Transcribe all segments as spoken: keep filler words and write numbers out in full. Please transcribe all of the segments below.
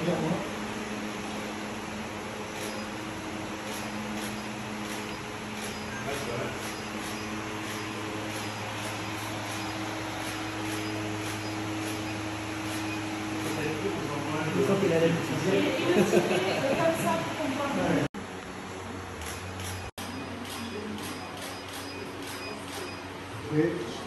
Je sens qu'il a l'habitude. Oui.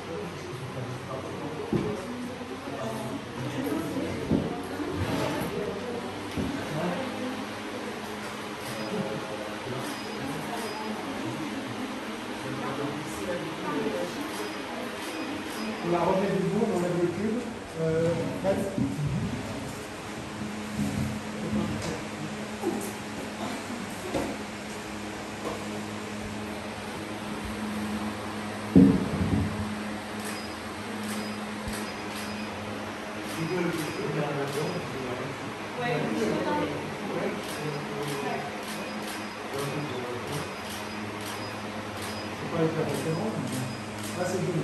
On la remet debout, on enlève le cube. Euh, prête. C'est pas le faire référent. Ah, c'est bon.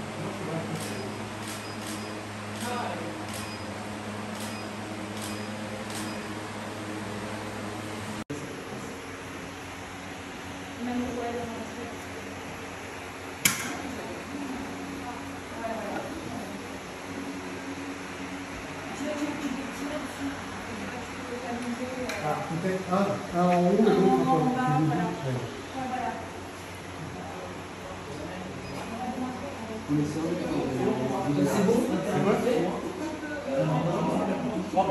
Ah, peut-être un, un en haut et l'autre en bas. C'est bon? C'est vrai? On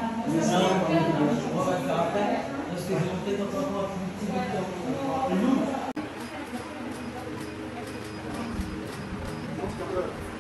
va faire après, parce que je vais peut-être encore un petit peu de temps.